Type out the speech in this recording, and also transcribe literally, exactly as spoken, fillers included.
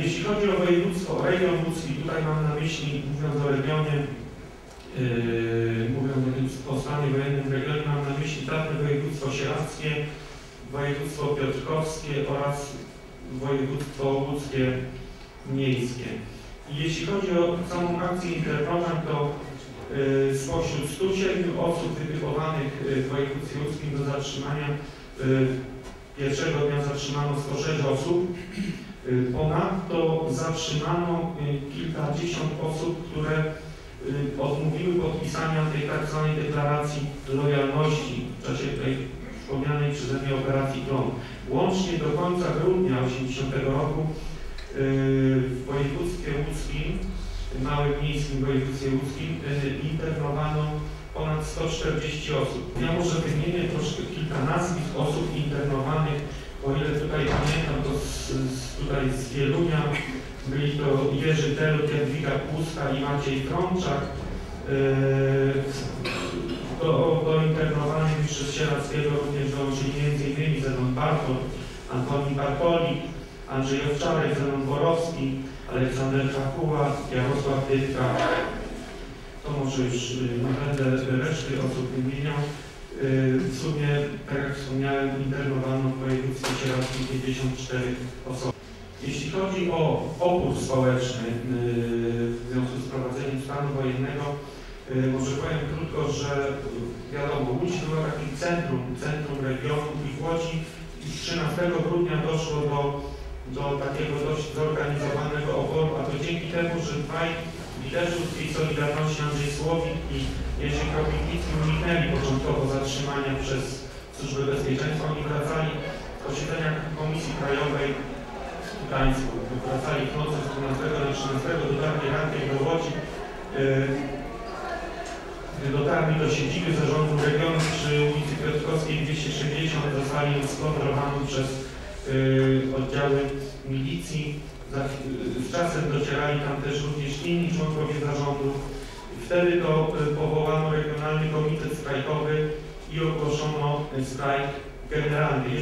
Jeśli chodzi o województwo, o region łódzki, tutaj mam na myśli, mówiąc o regionie, yy, mówiąc o stanie wojennym w regionie, mam na myśli dawne województwo sieradzkie, województwo piotrkowskie oraz województwo łódzkie miejskie. I jeśli chodzi o samą akcję Interprogram, to yy, spośród stu siedmiu osób wytypowanych w województwie łódzkim do zatrzymania, yy, pierwszego dnia zatrzymano sto sześć osób. Ponadto zatrzymano kilkadziesiąt osób, które odmówiły podpisania tej tak zwanej deklaracji lojalności w czasie tej wspomnianej przeze mnie operacji Plon. Łącznie do końca grudnia tysiąc dziewięćset osiemdziesiątego roku w województwie łódzkim, w małym miejskim województwie łódzkim, internowano ponad sto czterdzieści osób. Ja może wymienię troszkę kilka nazwisk osób internowanych. O ile tutaj pamiętam, to z, z, tutaj z Wielunia byli to Jerzy Telut, Jadwiga Kłuska i Maciej Frączak. Yy, do, do internowanych przez Sieradzkiego również dołączyli między innymi Zenon Bartol, Antoni Bartoli, Andrzej Owczarek, Zenon Borowski, Aleksander Kakuła, Jarosław Dytka. To może już nie będę reszty osób wymieniał. W sumie, tak jak wspomniałem, internowano w województwie sieradzkim pięćdziesiąt cztery osoby. Jeśli chodzi o opór społeczny w związku z wprowadzeniem stanu wojennego, może powiem krótko, że wiadomo, Łódź była takim centrum, centrum regionu i w Łodzi trzynastego grudnia doszło do, do takiego dość zorganizowanego oporu, a to dzięki temu, że dwaj liderzy tej Solidarności, Andrzej Słowik i Jerzy Kropivnicki, uniknęli początkowo zatrzymania przez Służbę Bezpieczeństwa. Oni wracali w posiedzeniach Komisji Krajowej w Gdańsku. Wracali w nocy z dwunastego na trzynastego, dotarli rankiem do Łodzi. Gdy dotarli do siedziby zarządu regionu przy ulicy Piotrkowskiej dwieście sześćdziesiąt, zostali skontrolowani przez oddziały milicji. Z czasem docierali tam też również inni członkowie zarządu. Wtedy to powołano Regionalny Komitet Strajkowy i ogłoszono strajk generalny.